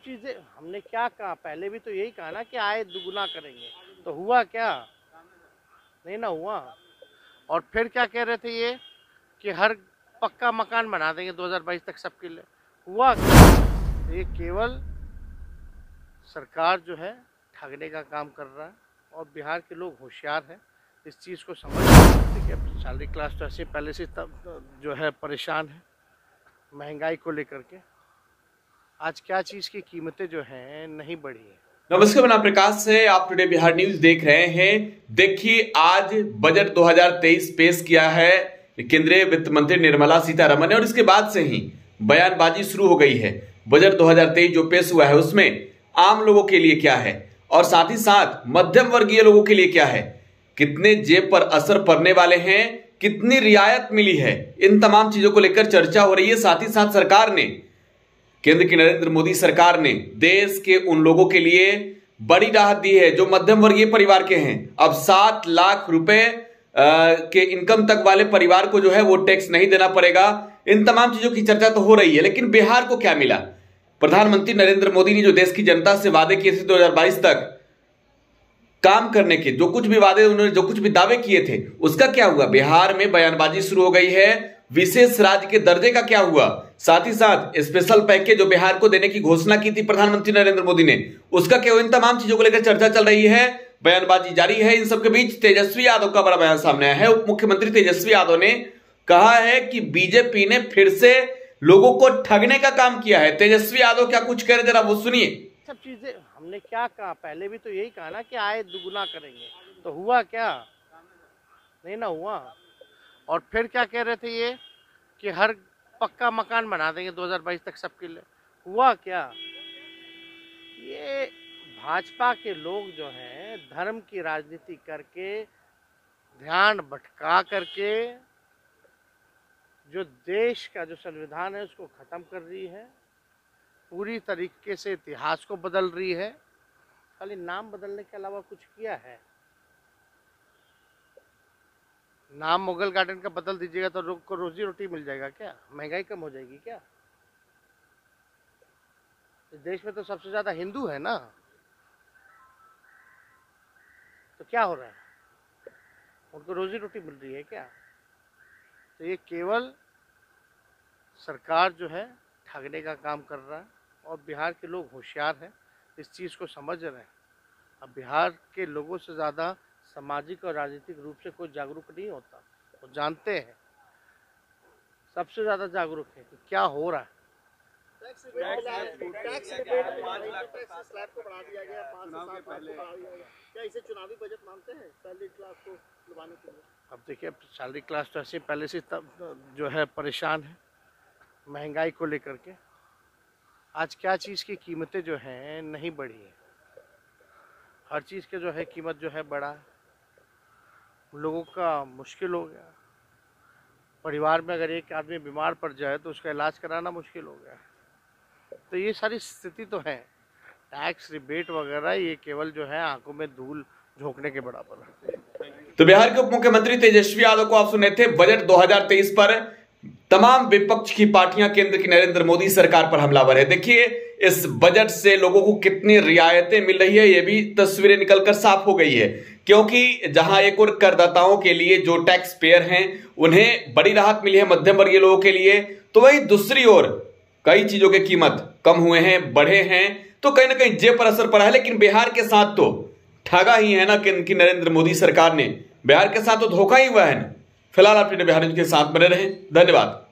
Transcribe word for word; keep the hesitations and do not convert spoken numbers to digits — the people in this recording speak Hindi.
चीजें हमने क्या कहा, पहले भी तो यही कहा ना कि आय दुगुना करेंगे, तो हुआ क्या? नहीं ना हुआ। और फिर क्या कह रहे थे ये कि हर पक्का मकान बना देंगे दो हज़ार बाईस तक सबके लिए, हुआ क्या? तो ये केवल सरकार जो है ठगने का काम कर रहा है और बिहार के लोग होशियार हैं, इस चीज़ को समझ रहे हैं। सैलरी क्लास तो ऐसे पहले से तब जो है परेशान है महंगाई को लेकर के। आज क्या चीज़ की कीमतें जो हैं नहीं बढ़ी है। नमस्कार, मैं प्रकाश से आप टुडे बिहार न्यूज देख रहे हैं। देखिए, आज बजट दो हज़ार तेईस पेश किया है केंद्रीय वित्त मंत्री निर्मला सीतारमण ने और इसके बाद से ही बयानबाजी शुरू हो गई है। बजट दो हज़ार तेईस जो पेश हुआ है उसमें आम लोगों के लिए क्या है और साथ ही साथ मध्यम वर्गीय लोगों के लिए क्या है, कितने जेब पर असर पड़ने वाले हैं, कितनी रियायत मिली है, इन तमाम चीजों को लेकर चर्चा हो रही है। साथ ही साथ सरकार ने, केंद्र की नरेंद्र मोदी सरकार ने देश के उन लोगों के लिए बड़ी राहत दी है जो मध्यम वर्गीय परिवार के हैं। अब सात लाख रुपए के इनकम तक वाले परिवार को जो है वो टैक्स नहीं देना पड़ेगा। इन तमाम चीजों की चर्चा तो हो रही है, लेकिन बिहार को क्या मिला? प्रधानमंत्री नरेंद्र मोदी ने जो देश की जनता से वादे किए थे दो हज़ार बाईस तक काम करने के, जो कुछ भी वादे, उन्होंने जो कुछ भी दावे किए थे, उसका क्या हुआ? बिहार में बयानबाजी शुरू हो गई है। विशेष राज्य के दर्जे का क्या हुआ? साथ ही साथ स्पेशल पैकेज जो बिहार को देने की घोषणा की थी प्रधानमंत्री नरेंद्र मोदी ने, उसका क्या हुआ? इन तमाम चीजों को लेकर चर्चा चल रही है, बयानबाजी जारी है। इन सबके बीच तेजस्वी यादव का बड़ा बयान सामने आया है। उप मुख्यमंत्री तेजस्वी यादव ने कहा है कि बीजेपी ने फिर से लोगों को ठगने का काम किया है। तेजस्वी यादव क्या कुछ कह रहे, जरा वो सुनिए। सब चीजें हमने क्या कहा, पहले भी तो यही कहा ना कि आय दुगुना करेंगे, तो हुआ क्या? नहीं ना हुआ। और फिर क्या कह रहे थे ये कि हर पक्का मकान बना देंगे दो हज़ार बाईस तक सबके लिए, हुआ क्या? ये भाजपा के लोग जो हैं धर्म की राजनीति करके, ध्यान भटका करके जो देश का जो संविधान है उसको खत्म कर रही है, पूरी तरीके से इतिहास को बदल रही है। खाली नाम बदलने के अलावा कुछ किया है? नाम मुगल गार्डन का बदल दीजिएगा तो लोग को रोजी रोटी मिल जाएगा क्या? महंगाई कम हो जाएगी क्या? इस देश में तो सबसे ज्यादा हिंदू है ना, तो क्या हो रहा है? उनको रोजी रोटी मिल रही है क्या? तो ये केवल सरकार जो है ठगने का काम कर रहा है और बिहार के लोग होशियार हैं, इस चीज़ को समझ रहे हैं। अब बिहार के लोगों से ज़्यादा सामाजिक और राजनीतिक रूप से कोई जागरूक नहीं होता, वो जानते हैं, सबसे ज़्यादा जागरूक है कि क्या हो रहा है। Tax rebate tax rebate tax slab को बढ़ा दिया गया, पाँच से सात लाख को बढ़ा दिया गया। क्या इसे चुनावी बजट मानते हैं सैलरी क्लास को लुभाने के लिए? अब देखिए, सैलरी क्लास तो ऐसे पहले से तब जो है परेशान है महंगाई को लेकर के। आज क्या चीज़ की कीमतें जो हैं नहीं बढ़ी है, हर चीज़ के जो है कीमत जो है बढ़ा है। लोगों का मुश्किल हो गया, परिवार में अगर एक आदमी बीमार पड़ जाए तो उसका इलाज कराना मुश्किल हो गया। तो ये सारी स्थिति तो है। टैक्स रिबेट वगैरह ये केवल जो है आंखों में धूल झोंकने के बराबर है। तो बिहार के उप मुख्यमंत्री तेजस्वी यादव को आप सुने थे। बजट दो हज़ार तेईस पर तमाम विपक्ष की पार्टियां केंद्र की नरेंद्र मोदी सरकार पर हमलावर है। देखिए, इस बजट से लोगों को कितनी रियायतें मिल रही है, ये भी तस्वीरें निकलकर साफ हो गई है। क्योंकि जहां एक और करदाताओं के लिए जो टैक्स पेयर हैं उन्हें बड़ी राहत मिली है मध्यम वर्गीय लोगों के लिए, तो वही दूसरी ओर कई चीजों के कीमत कम हुए हैं, बढ़े हैं, तो कहीं ना कहीं जेब पर असर पड़ा है। लेकिन बिहार के साथ तो ठगा ही है ना कि नरेंद्र मोदी सरकार ने, बिहार के साथ तो धोखा ही हुआ है ना। फिलहाल आप बिहार के साथ बने रहें। धन्यवाद।